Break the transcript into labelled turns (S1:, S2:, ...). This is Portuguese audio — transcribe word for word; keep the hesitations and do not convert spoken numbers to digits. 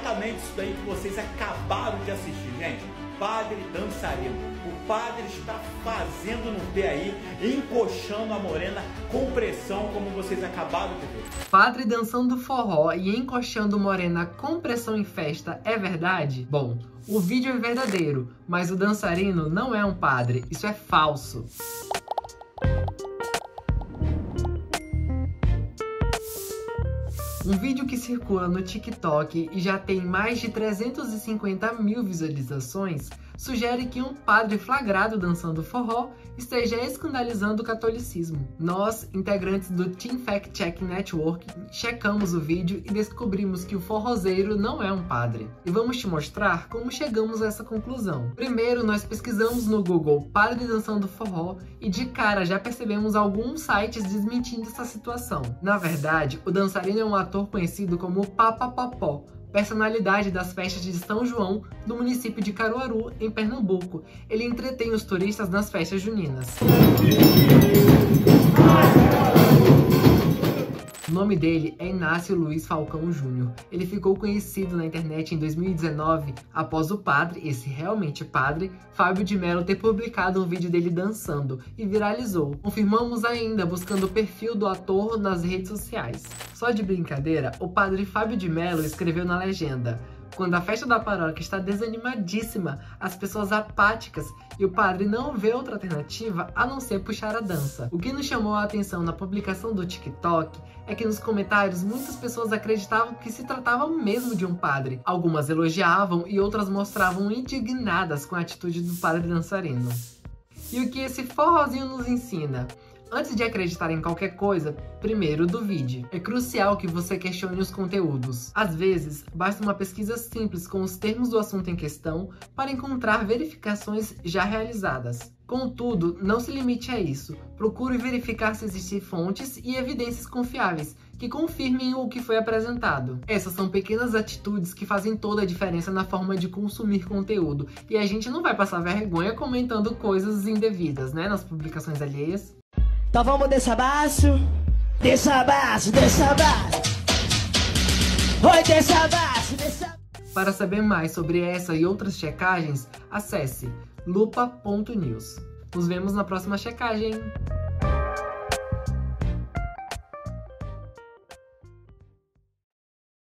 S1: exatamente isso daí que vocês acabaram de assistir, gente. Padre dançarino. O padre está fazendo no pé aí, encoxando a morena com pressão, como vocês acabaram de ver.
S2: Padre dançando forró e encoxando morena com pressão em festa, é verdade? Bom, o vídeo é verdadeiro, mas o dançarino não é um padre, isso é falso. Um vídeo que circula no TikTok e já tem mais de trezentas e cinquenta mil visualizações sugere que um padre flagrado dançando forró esteja escandalizando o catolicismo. Nós, integrantes do Team Fact Check Network, checamos o vídeo e descobrimos que o forrozeiro não é um padre. E vamos te mostrar como chegamos a essa conclusão. Primeiro, nós pesquisamos no Google padre dançando forró e de cara já percebemos alguns sites desmentindo essa situação. Na verdade, o dançarino é um ator conhecido como Papa Popó, personalidade das festas de São João do município de Caruaru, em Pernambuco. Ele entretém os turistas nas festas juninas. O nome dele é Inácio Luiz Falcão Júnior Ele ficou conhecido na internet em dois mil e dezenove após o padre, esse realmente padre, Fábio de Mello ter publicado um vídeo dele dançando e viralizou. Confirmamos ainda buscando o perfil do ator nas redes sociais. Só de brincadeira, o padre Fábio de Mello escreveu na legenda: quando a festa da paróquia está desanimadíssima, as pessoas apáticas e o padre não vê outra alternativa a não ser puxar a dança. O que nos chamou a atenção na publicação do TikTok é que nos comentários muitas pessoas acreditavam que se tratava mesmo de um padre. Algumas elogiavam e outras mostravam indignadas com a atitude do padre dançarino. E o que esse forrozinho nos ensina? Antes de acreditar em qualquer coisa, primeiro duvide. É crucial que você questione os conteúdos. Às vezes, basta uma pesquisa simples com os termos do assunto em questão para encontrar verificações já realizadas. Contudo, não se limite a isso. Procure verificar se existem fontes e evidências confiáveis que confirmem o que foi apresentado. Essas são pequenas atitudes que fazem toda a diferença na forma de consumir conteúdo. E a gente não vai passar vergonha comentando coisas indevidas, né, nas publicações alheias.
S3: Então vamos descer abaixo, descer abaixo, descer abaixo. Oi, descer abaixo, descer abaixo.
S2: Para saber mais sobre essa e outras checagens, acesse lupa ponto news. Nos vemos na próxima checagem.